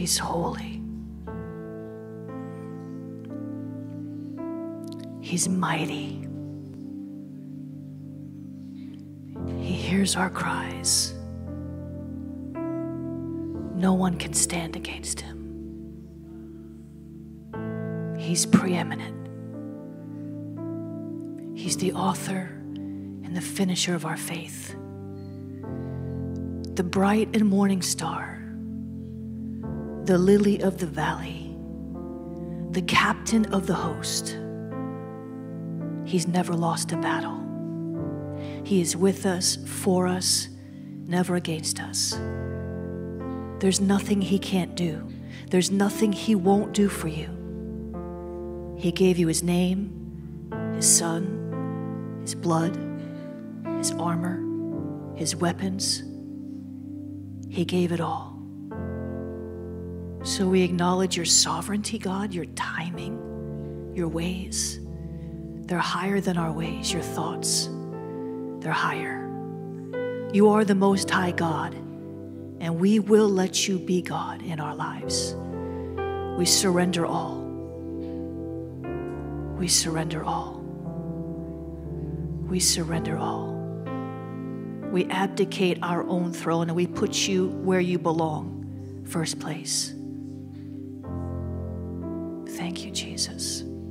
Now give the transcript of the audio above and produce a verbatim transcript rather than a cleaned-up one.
He's holy. He's mighty. He hears our cries. No one can stand against him. He's preeminent. He's the author and the finisher of our faith. The bright and morning star, the lily of the valley, the captain of the host. He's never lost a battle. He is with us, for us, never against us. There's nothing he can't do. There's nothing he won't do for you. He gave you his name, his son, his blood, his armor, his weapons. He gave it all. So we acknowledge your sovereignty, God, your timing, your ways. They're higher than our ways, your thoughts. They're higher. You are the Most High God, and we will let you be God in our lives. We surrender all. We surrender all. We surrender all. We abdicate our own throne and we put you where you belong, first place. Thank you, Jesus.